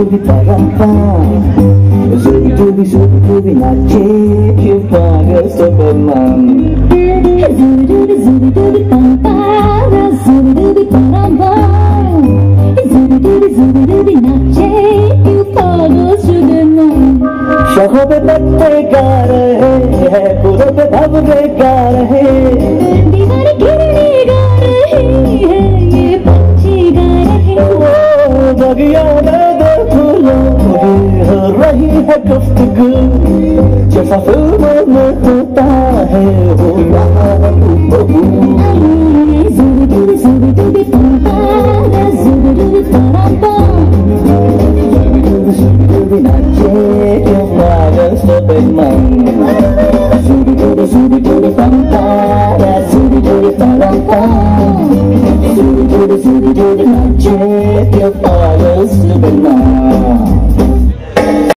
zubi parang-pang Zubi nache que paga Superman Zubi pampara Zubi parang-pang Zubi nache que paga Superman शहों पे पत्ते गा रहे हैं फूलों पे भंवरे गा रहे दीवार गिरने गा रही है ये पंछी गा रहे बगिया में दो फूलों की हो रही है गुफ्तगू जैसा फिल्मों में होता है वो यहाँ Zubi pampara Zubi parang-pang Zubi nache que paga Superman Zubi pampara Zubi parang-pang Zubi nache que paga Superman